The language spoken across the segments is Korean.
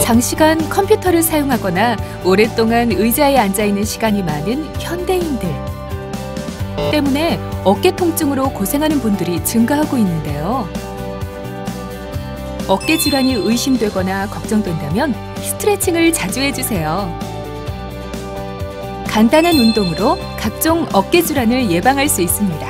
장시간 컴퓨터를 사용하거나 오랫동안 의자에 앉아있는 시간이 많은 현대인들 때문에 어깨 통증으로 고생하는 분들이 증가하고 있는데요. 어깨 질환이 의심되거나 걱정된다면 스트레칭을 자주 해주세요. 간단한 운동으로 각종 어깨 질환을 예방할 수 있습니다.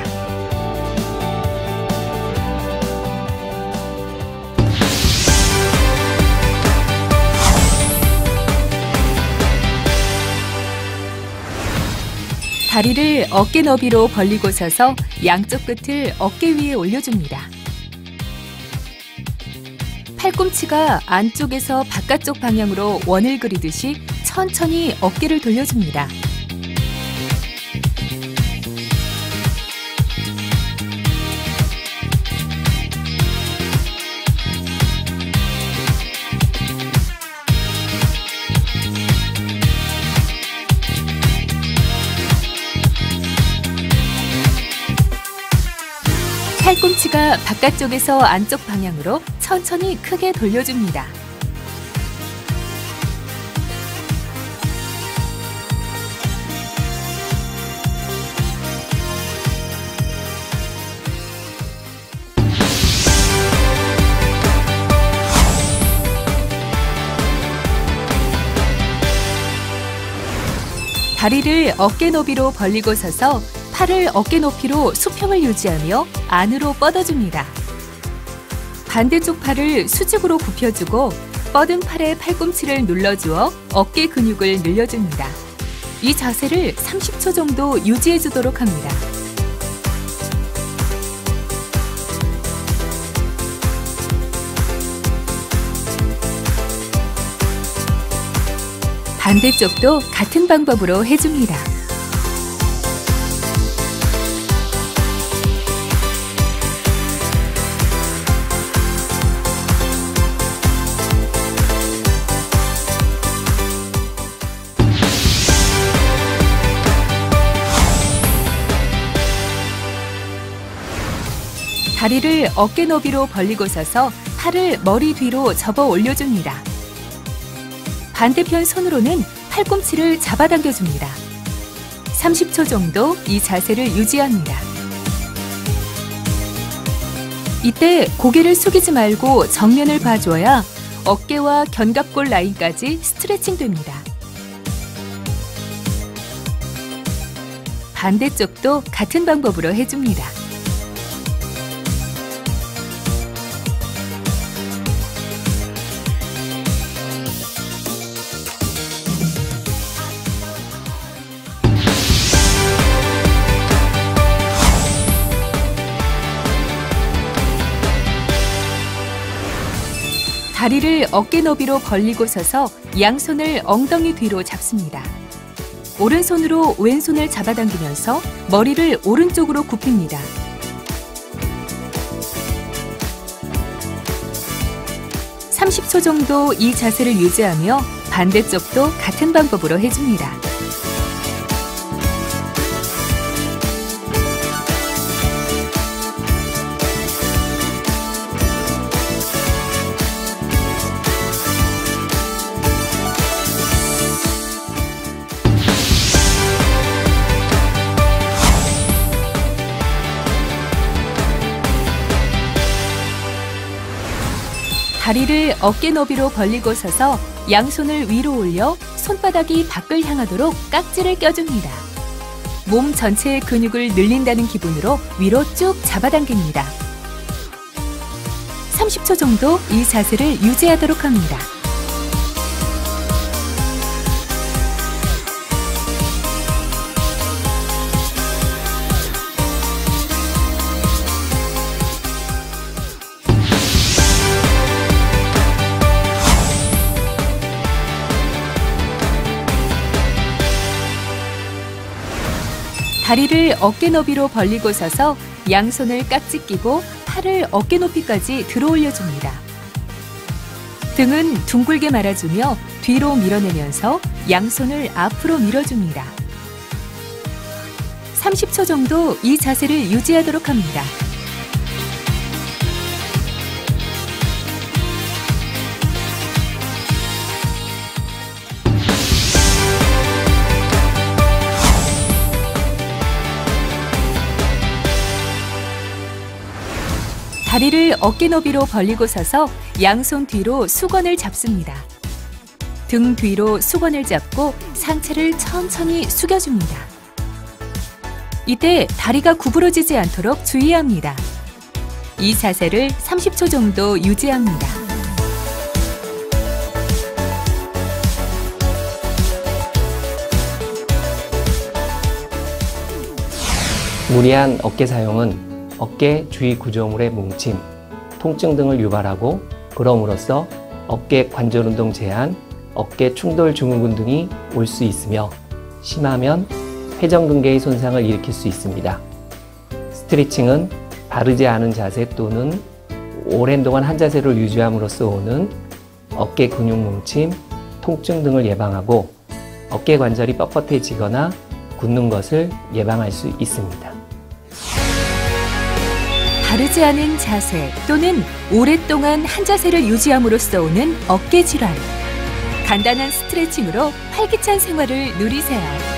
다리를 어깨 너비로 벌리고 서서 양쪽 끝을 어깨 위에 올려줍니다. 팔꿈치가 안쪽에서 바깥쪽 방향으로 원을 그리듯이 천천히 어깨를 돌려줍니다. 팔꿈치가 바깥쪽에서 안쪽 방향으로 천천히 크게 돌려줍니다. 다리를 어깨 너비로 벌리고 서서 팔을 어깨 높이로 수평을 유지하며 안으로 뻗어줍니다. 반대쪽 팔을 수직으로 굽혀주고 뻗은 팔에 팔꿈치를 눌러주어 어깨 근육을 늘려줍니다. 이 자세를 30초 정도 유지해주도록 합니다. 반대쪽도 같은 방법으로 해줍니다. 다리를 어깨 너비로 벌리고 서서 팔을 머리 뒤로 접어 올려줍니다. 반대편 손으로는 팔꿈치를 잡아당겨줍니다. 30초 정도 이 자세를 유지합니다. 이때 고개를 숙이지 말고 정면을 봐줘야 어깨와 견갑골 라인까지 스트레칭 됩니다. 반대쪽도 같은 방법으로 해줍니다. 다리를 어깨 너비로 벌리고 서서 양손을 엉덩이 뒤로 잡습니다. 오른손으로 왼손을 잡아당기면서 머리를 오른쪽으로 굽힙니다. (30초) 정도 이 자세를 유지하며 반대쪽도 같은 방법으로 해줍니다. 다리를 어깨 너비로 벌리고 서서 양손을 위로 올려 손바닥이 밖을 향하도록 깍지를 껴줍니다. 몸 전체의 근육을 늘린다는 기분으로 위로 쭉 잡아당깁니다. 30초 정도 이 자세를 유지하도록 합니다. 다리를 어깨 너비로 벌리고 서서 양손을 깍지 끼고 팔을 어깨 높이까지 들어 올려줍니다. 등은 둥글게 말아주며 뒤로 밀어내면서 양손을 앞으로 밀어줍니다. 30초 정도 이 자세를 유지하도록 합니다. 다리를 어깨 너비로 벌리고 서서 양손 뒤로 수건을 잡습니다. 등 뒤로 수건을 잡고 상체를 천천히 숙여줍니다. 이때 다리가 구부러지지 않도록 주의합니다. 이 자세를 30초 정도 유지합니다. 무리한 어깨 사용은 어깨 주위 구조물의 뭉침, 통증 등을 유발하고 그럼으로써 어깨 관절 운동 제한, 어깨 충돌 증후군 등이 올 수 있으며 심하면 회전근개의 손상을 일으킬 수 있습니다. 스트레칭은 바르지 않은 자세 또는 오랜 동안 한 자세를 유지함으로써 오는 어깨 근육 뭉침, 통증 등을 예방하고 어깨 관절이 뻣뻣해지거나 굳는 것을 예방할 수 있습니다. 바르지 않은 자세 또는 오랫동안 한 자세를 유지함으로써 오는 어깨 질환. 간단한 스트레칭으로 활기찬 생활을 누리세요.